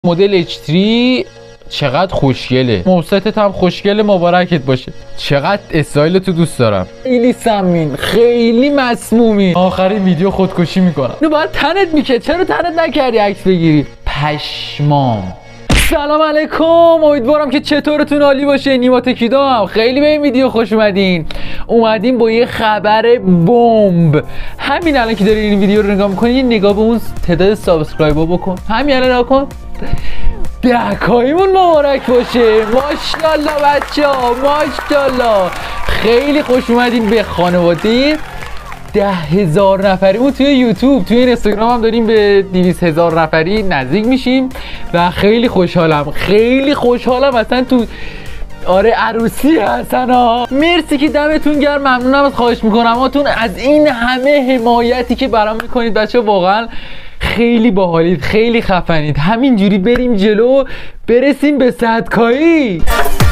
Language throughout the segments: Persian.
مدل H3 چقدر خوشگله، موستت هم خوشگله، مبارکت باشه. چقدر استایل تو دوست دارم، خیلی سمین، خیلی مسمومی. آخرین ویدیو خودکشی میکنم. اینو باید تنت میشه، چرا تنت نکردی عکس بگیری؟ پشمام. سلام علیکم، امیدوارم که چطورتون عالی باشه. نیما تکیدو هم. خیلی به این ویدیو خوش اومدیم با یه خبر بمب. همین الان که داری این ویدیو رو نگاه میکنی یه نگاه به اون تعداد سابسکرایبر بکن. همین الان نگاه کن، 10K'یمون مبارک باشه. ماشاءالله بچه‌ها، ماشاءالله. خیلی خوش اومدین به خانواده 10,000 نفریمون توی یوتیوب. توی اینستاگرام هم داریم به 200,000 نفری نزدیک میشیم و خیلی خوشحالم، خیلی خوشحالم. اصلا تو آره عروسی هستن ها. مرسی که دمتون گرم، ممنونم، از خواهش میکنم اتون از این همه حمایتی که برام میکنید بچه. واقعا خیلی باحالید، خیلی خفنید. همینجوری بریم جلو، برسیم به 100K'ی.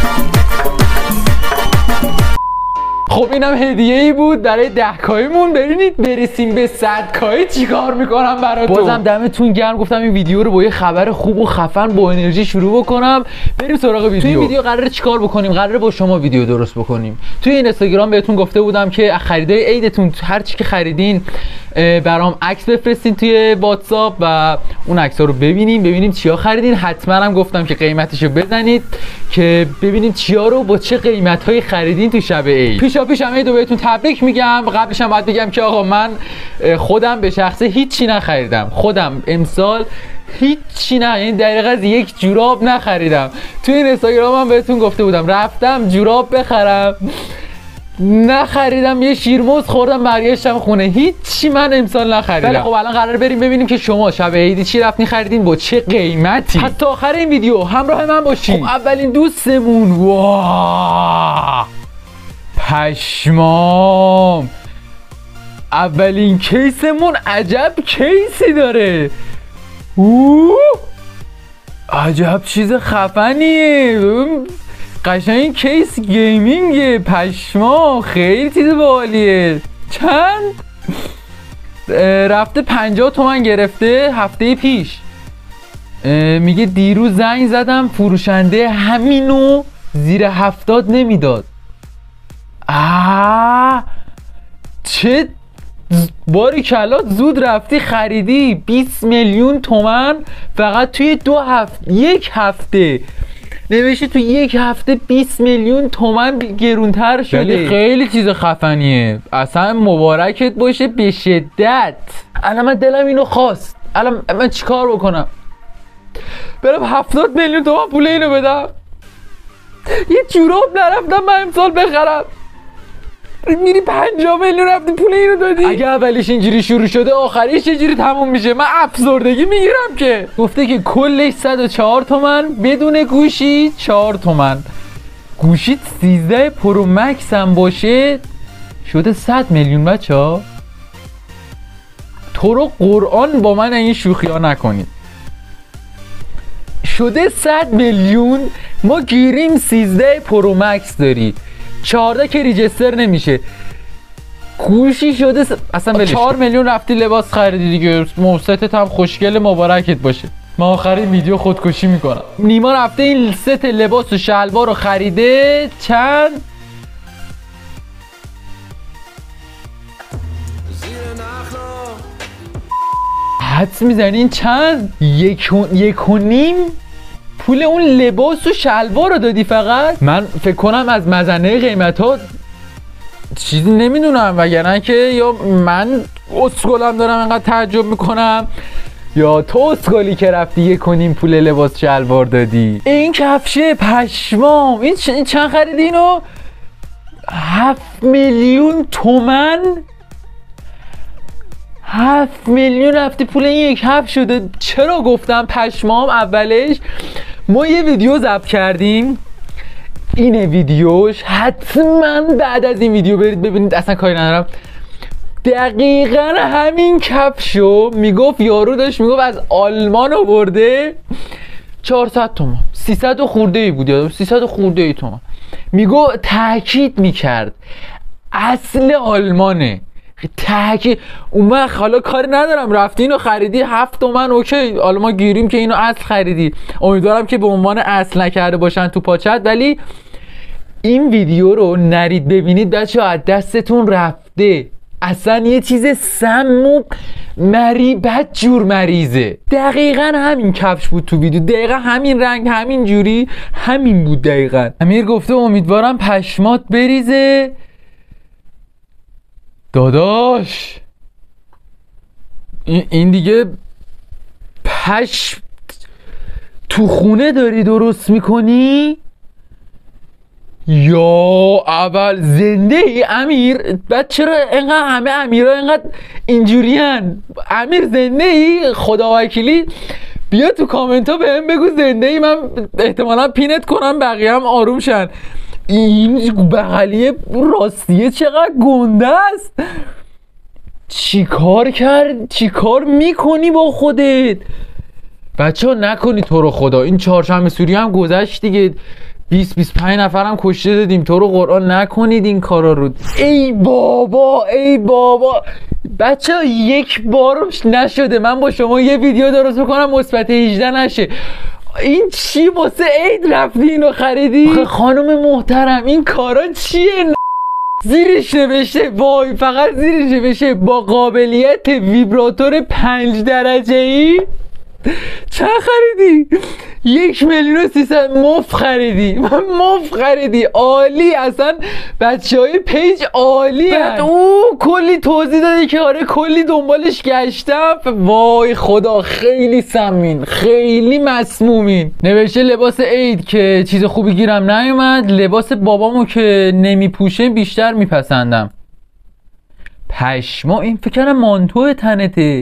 خب اینم هدیه‌ای بود برای 10K'یمون. ببینید برسیم به 100K'ی چیکار میکنم براتون. بازم دمتون گرم. گفتم این ویدیو رو با یه خبر خوب و خفن با انرژی شروع بکنم. بریم سراغ ویدیو. توی این ویدیو قراره چیکار بکنیم؟ قراره با شما ویدیو درست بکنیم. توی اینستاگرام بهتون گفته بودم که خریدای عیدتون هر چی که خریدین برام عکس بفرستین توی واتساپ و اون عکس‌ها رو ببینیم چیا خریدین. حتما هم گفتم که قیمتشو بزنید که ببینید چیا رو با چه قیمت‌هایی خریدین تو شب عید. پیش هم عیدو بهتون تبریک میگم. قبلش هم باید بگم که آقا من خودم به شخصه هیچی نخریدم. خودم امسال هیچی نه، یعنی دقیقاً از یک جوراب نخریدم. توی این اینستاگرام هم بهتون گفته بودم رفتم جوراب بخرم، نخریدم. یه شیرموز خوردم برگشتم خونه. هیچی من امسال نخریدم. ولی خب الان قرار بریم ببینیم که شما شب عیدی چی رفتین خریدین، با چه قیمتی. حتی آخر این ویدیو همراه من باشین. خب اولین دوستمون، واه پشمام، اولین کیسمون عجب کیسی داره. عجب چیز خفنیه. قشنگ کیس گیمینگه. پشما، خیلی چیز باحالیه. چند رفته 50 تومن گرفته هفته پیش. میگه دیروز زنگ زدم فروشنده همینو زیر 70 نمیداد. چه باریکلا، زود رفتی خریدی. 20 میلیون تومن فقط توی یک هفته. نوشته تو یک هفته 20 میلیون تومن گرونتر شده. خیلی چیز خفنیه. اصلا مبارکت باشه به شدت. الان من دلم اینو خواست. الان من چیکار بکنم؟ برم 70 میلیون تومن پول اینو بدم؟ یه جوراب نرفتم من امسال بخرم، میری 50 میلیون رفتی پول اینو دادی. اگه اولیش اینجوری شروع شده آخریش چجوری تموم میشه؟ من افسردگی میگیرم. که گفته که کلش 104 تومن بدون گوشی 4 تومن. گوشیت 13 پرو مکس هم باشه شده 100 میلیون. بچه‌ها تو رو قرآن با من این شوخی ها نکنید. شده 100 میلیون. ما گیریم 13 پرو مکس داری، 14 که ریجستر نمیشه. گوشی شده اصلا بلش 4 میلیون رفتی لباس خریدی دیگه. موستت هم خوشگله، مبارکت باشه. من آخرین ویدیو خودکشی میکنم. نیما رفته این ست لباس و شلوار رو خریده. چند؟ حدس میزنین چند؟ 1.5 پول اون لباس و شلوار رو دادی فقط. من فکر کنم از مزنه قیمت ها چیزی نمیدونم، وگرنه که یا من اسکلم دارم انقدر تعجب میکنم یا تو اسکلی که رفتی 1.5 پول لباس شلوار دادی. این کفشه پشمام. این چند خریدی اینو؟ 7 میلیون تومن. 7 میلیون رفتی پول این یک هفت شده. چرا گفتم پشمام اولش؟ ما یه ویدیو ضبط کردیم، اینه ویدیوش. حتما بعد از این ویدیو برید ببینید، اصلا کاری ندارم. دقیقا همین کفشو میگفت یارو داشت میگفت از آلمان آورده 400 تومن، 300 خورده ای بود یادم، 300 خورده ای تومن. میگفت تاکید میکرد اصل آلمانه. تهکی اون وقت حالا کاری ندارم، رفتی اینو خریدی 7 تومن اوکی، حالا ما گیریم که اینو اصل خریدی، امیدوارم که به عنوان اصل نکرده باشن تو پاچت. ولی این ویدیو رو نرید ببینید بچه ها، از دستتون رفته. اصلا یه چیز سم و بد جور مریضه. دقیقا همین کفش بود تو ویدیو، دقیقا همین رنگ، همین جوری، همین بود دقیقا. امیر گفته امیدوارم پشمات بریزه. داداش این دیگه تو خونه داری درست میکنی؟ یا اول زنده ای امیر؟ بعد چرا اینقدر همه امیرها اینقدر اینجورین؟ امیر زنده ای؟ خدا وکیلی بیا تو کامنت ها بهم بگو زنده ای، من احتمالا پینت کنم بقیه هم آروم شن. این بغلیه راستیه چقدر گنده است. چی کار میکنی با خودت؟ بچه ها نکنی تو رو خدا. این چهارشنبه سوری هم گذشت دیگه، 20-25 نفر هم کشته دادیم. تو رو قرآن نکنید این کارا رو. ای بابا بچه ها یک بارش نشده من با شما یه ویدیو درست بکنم مثبت 18 نشه. این چی واسه عید رفتی اینو خریدی؟ خانم محترم این کارا چیه؟ زیرش نوشته وای، فقط زیرش نوشته با قابلیت ویبراتور 5 درجه‌ای. چند خریدی؟ 1,300,000 مف خریدی. مف خریدی. عالی. اصلا بچه های پیج عالی هست. او کلی توضیح دادی که آره کلی دنبالش گشتم. وای خدا خیلی سمین، خیلی مسمومین. نوشته لباس عید که چیز خوبی گیرم نیومد، لباس بابامو که نمیپوشه بیشتر میپسندم. پشما، این فکر کنم مانتو تنته.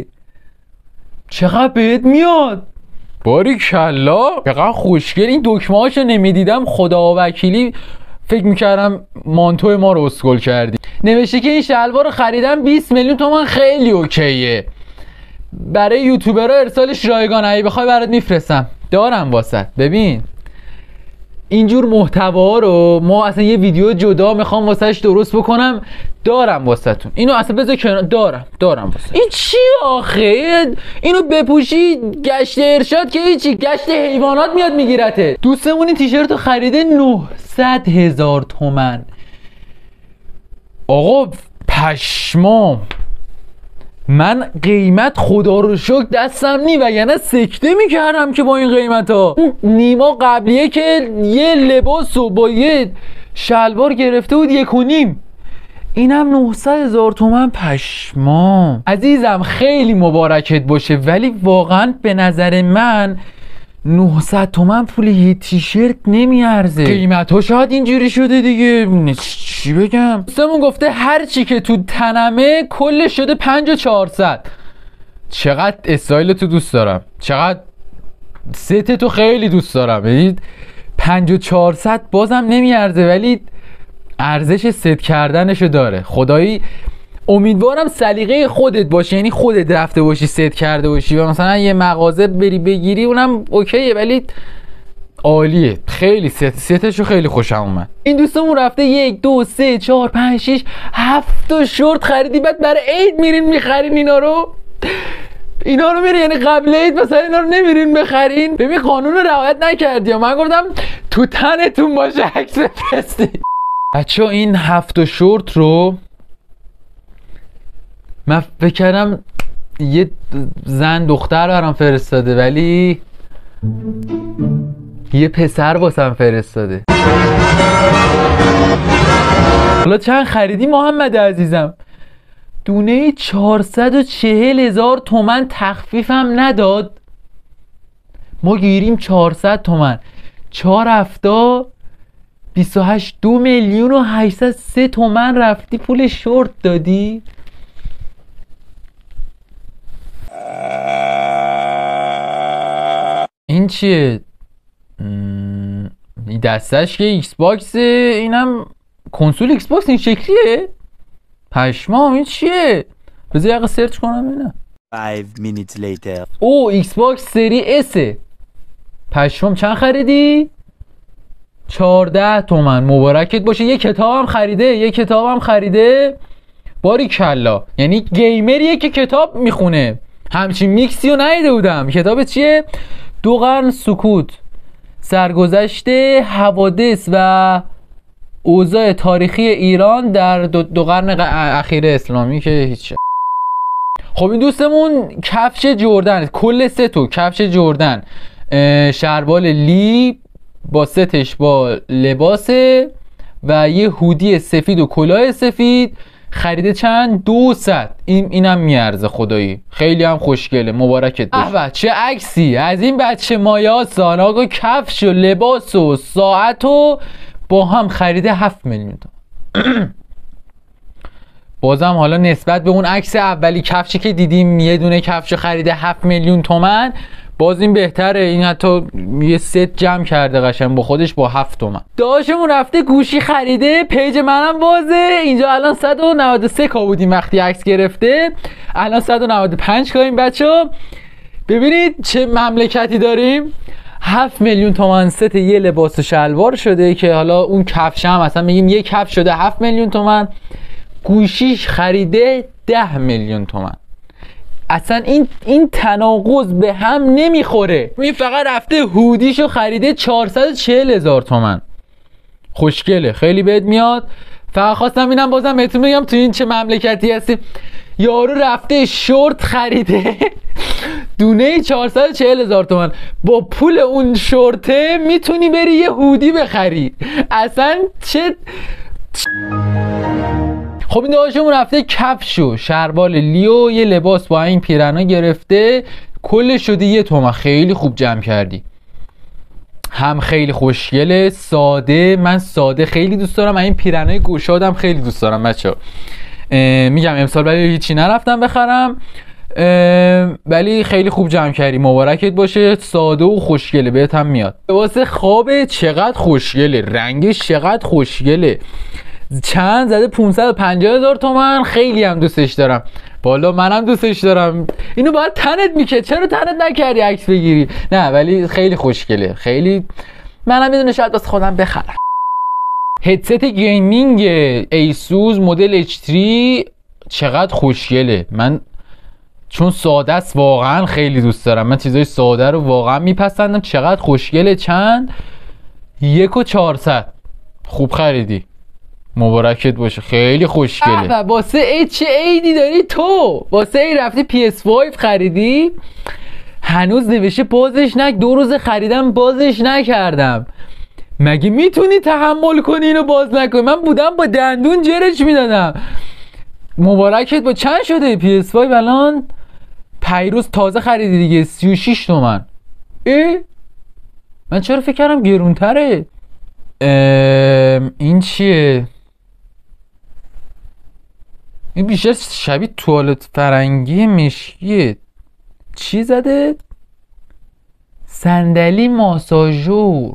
چقدر بهت میاد؟ باریکلا چقدر خوشگل. این دکمه هاشو نمیدیدم خدا وکیلی فکر میکردم مانتو ما رو اسکل کردی. نوشته که این شلوار رو خریدم 20 میلیون تومان، خیلی اوکیه برای یوتیوبرها ارسالش رایگانه، اگه بخوای برات میفرستم. دارم واسه ببین اینجور محتوا رو ما اصلا یه ویدیو جدا میخوام واسهش درست بکنم. دارم واسهتون اینو اصلا بذار کنار. دارم واسه این چی آخه؟ اینو بپوشی گشت ارشاد که هیچی، گشت حیوانات میاد میگیرته. دوستمون این تیشرت رو خریده 900,000 تومن. آقا پشمام، من قیمت خدا رو شکر دستم نی وگرنه سکته میکردم که با این قیمت ها. نیما قبلیه که یه لباس رو با یه شلوار گرفته بود 1.5، اینم 900,000 تومن. پشمام عزیزم خیلی مبارکت باشه، ولی واقعا به نظر من 900 تومن پول یه تیشرت نمیارزه. قیمت ها شاید اینجوری شده دیگه، چی بگم. دوستمون گفته هر چی که تو تنمه کلش شده 5,400. چقدر استایل تو دوست دارم، چقدر ست تو خیلی دوست دارم. ببینید 5,400 بازم نمیارزه ولی ارزش ست کردنشو داره. خدایی امیدوارم سلیقه خودت باشه، یعنی خودت رفته باشی ست کرده باشی و مثلا یه مغازه بری بگیری اونم اوکیه، ولی عالیه. خیلی ستشو خیلی خوشم اومد. این دوستمون رفته 1 2 3 4 5 6 7 تا شورت خریدی، بعد برای عید میرین میخرین اینا رو میرین، یعنی قبل عید مثلا اینا رو نمیرین بخرین. ببین قانون رو رعایت نکردی. من گفتم تو تنتون باشه عکس بفرستید. بچه‌ها این 7 تا شورت رو من فکر کردم یه زن دختر برام فرستاده ولی یه پسر واسم فرستاده. حالا چند خریدی محمد عزیزم؟ دونه 440,000 تومن تخفیفم نداد. ما گیریم 400 تومن، 4 هفته 28 2,803,000 تومن رفتی پول شورت دادی. این چیه؟ این دستش که ایکس باکسه، اینم کنسول ایکس باکس این شکلیه. پشمام این چیه؟ بذار یه سرچ کنم ببینم. 5 minutes later. او ایکس باکس سری اسه. پشمام چند خریدی؟ 14 تومن. مبارکت باشه. یه کتاب هم خریده. باریکلا. یعنی گیمریه که کتاب میخونه. همچین میکسی رو ندیده بودم. کتاب چیه؟ 2 قرن سکوت، سرگذشت حوادث و اوضاع تاریخی ایران در 2 قرن اخیر اسلامی که هیچ. خب این دوستمون کفش جردن، کل 3 تا کفش جردن، شلوار لی با ستش با لباسه و یه هودی سفید و کلاه سفید خریده. چند؟ 200. اینم میارزه خدایی. خیلی هم خوشگله. مبارکت باشه. چه عکسی از این بچه مایاسان. آقا کفش و لباس و ساعت و با هم خریده 7 میلیون تومان. بازم حالا نسبت به اون عکس اولی کفشی که دیدیم یه دونه کفش خریده 7 میلیون تومان، باز این بهتره. این حتی یه ست جمع کرده قشنگ با خودش با 7 تومن. داشتمون رفته گوشی خریده. پیج منم بازه. اینجا الان 193 کا بودیم وقتی عکس گرفته، الان 195 کا. این بچه‌ها ببینید چه مملکتی داریم. 7 میلیون تومان ست یه لباس و شلوار شده که حالا اون کفش هم مثلا میگیم یه کفش شده 7 میلیون تومان، گوشیش خریده 10 میلیون تومان. اصلا این تناقض به هم نمیخوره. این فقط رفته هودیشو خریده 440,000 تومان. خوشگله، خیلی بهت میاد. فقط خواستم اینم بازم بهتون بگم تو این چه مملکتی هستیم. یارو رفته شورت خریده دونه 440,000 تومان. با پول اون شورته میتونی بری یه هودی بخری. اصلا چه. خب این داشتمون رفته کفش و شلوار لیو یه لباس با این پیرانا گرفته، کل شده 1 تومن. خیلی خوب جمع کردی. هم خیلی خوشگله، ساده. من ساده خیلی دوست دارم. این پیرنای گشادم خیلی دوست دارم بچه‌ها. میگم امسال ولی هیچی نرفتم بخرم، ولی خیلی خوب جمع کردی. مبارکت باشه. ساده و خوشگله، بهت هم میاد. لباس خوابه چقدر خوشگله، رنگش چقدر خوشگله. چند زده؟ 550,000 تومان. خیلی هم دوستش دارم. بالا منم دوستش دارم. اینو باید تنت میشه. چرا تنت نکردی عکس بگیری؟ نه ولی خیلی خوشگله. خیلی منم میدونه شاید واسه خودم بخرم. هدست گیمینگ ایسوس مدل H3 چقدر خوشگله. من چون ساده است واقعا خیلی دوست دارم. من چیزای ساده رو واقعا میپسندم. چقدر خوشگله. چند؟ 1,400. خوب خریدی. مبارکت باشه. خیلی خوشگله. واسه ای چه عیدی داری تو؟ واسه ای رفتی PS5 خریدی؟ هنوز نوشته بازش 2 روز خریدم بازش نکردم. مگه میتونی تحمل کنی اینو باز نکنی؟ من بودم با دندون جرش میدادم. مبارکت با. چند شده PS5 الان؟ پیروز تازه خریدی دیگه. 36 تومن. من چرا فکر کردم گرونتره؟ این چیه؟ این بیشتر شبیه توالت فرنگی مشکیه. چی زده؟ صندلی ماساژور.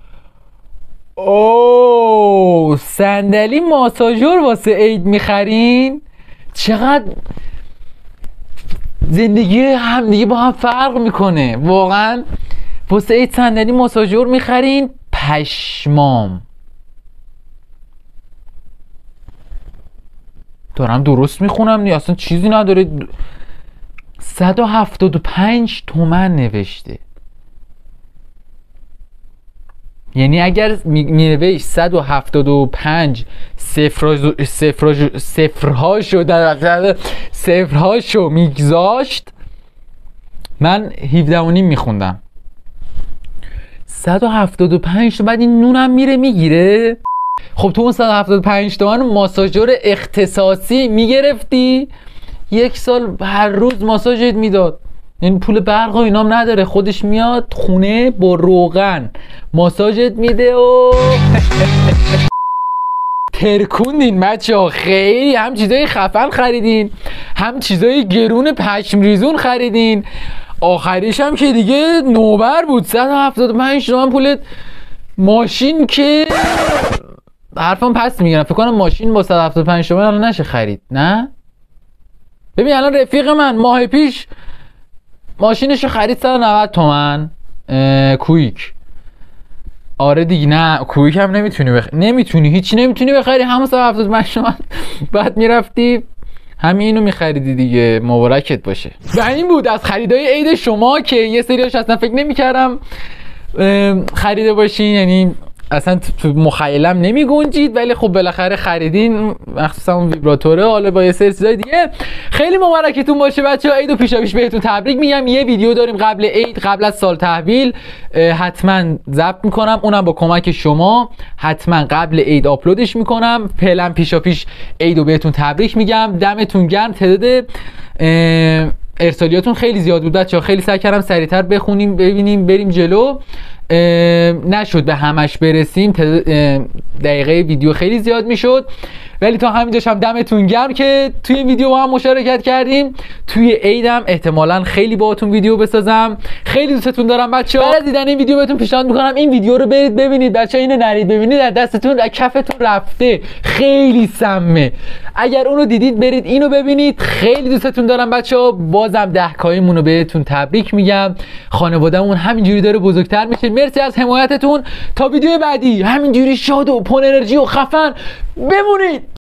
اوه صندلی ماساژور واسه عید میخرین؟ چقدر زندگی هم دیگه با هم فرق میکنه واقعا. واسه عید صندلی ماساژور میخرین؟ پشمام. دارم درست میخونم نی؟ اصلا چیزی نداره. 175 تومن نوشته. یعنی اگر مینوشت 175 صفرهاشو میگذاشت، من 17.5 میخوندم. 175 تومن. بعد این نونم میره میگیره. خب تو اون 175 تومن ماساژور اختصاصی میگرفتی 1 سال هر روز ماساژت میداد. یعنی پول برق و اینام نداره، خودش میاد خونه با روغن ماساژت میده و ترکوندین بچه ها. خیلی هم چیزای خفن خریدین، هم چیزای گرون پشم ریزون خریدین. آخریش هم که دیگه نوبر بود. 175 تومن پول ماشین که حرفم پس میگیرم. فکر کنم ماشین با 175 تومن الان نشه خرید. نه ببین الان رفیق من ماه پیش ماشینشو خرید 190 تومن کویک. آره دیگه. نه کویک هم نمیتونی نمیتونی هیچی نمیتونی بخری. همون 175 تومن بعد میرفتی همین اینو می‌خریدی دیگه، مبارکت باشه. و این بود از خریدای عید شما که یه سریاش اصلا فکر نمی‌کردم خریده باشین، یعنی اصلا تو مخیلم نمی گنجید، ولی خب بالاخره خریدین، مخصوصا اون ویبراتوره، حالا با یه سری چیزای دیگه. خیلی مبارکتون باشه بچه‌ها، عید و پیشاپیش بهتون تبریک میگم. یه ویدیو داریم قبل عید، قبل از سال تحویل، حتما ضبط میکنم، اونم با کمک شما حتما قبل عید آپلودش میکنم. فعلا پیشاپیش عید و بهتون تبریک میگم. دمتون گرم. تعداد ارسالیاتون خیلی زیاد بود بچه‌ها، خیلی سعی کردم سریعتر بخونیم ببینیم بریم جلو، نشد به همش برسیم، دقیقه ویدیو خیلی زیاد میشد، ولی تا همینجاش هم دمتون گرم که توی این ویدیو با هم مشارکت کردیم. توی عیدم احتمالاً خیلی باهاتون ویدیو بسازم. خیلی دوستتون دارم بچه‌ها. بعد از دیدن این ویدیو بهتون پیشنهاد میکنم این ویدیو رو برید ببینید بچه‌ها، اینو نرید ببینید، از دستتون از کفتون رفته، خیلی سمه. اگر اونو دیدید برید اینو ببینید. خیلی دوستتون دارم بچه‌ها. بازم 10K رو بهتون تبریک میگم. خانواده‌مون همینجوری داره بزرگتر میشه. مرسی از حمایتتون. تا ویدیو بعدی همینجوری شاد و پر انرژی و خفن بمونید.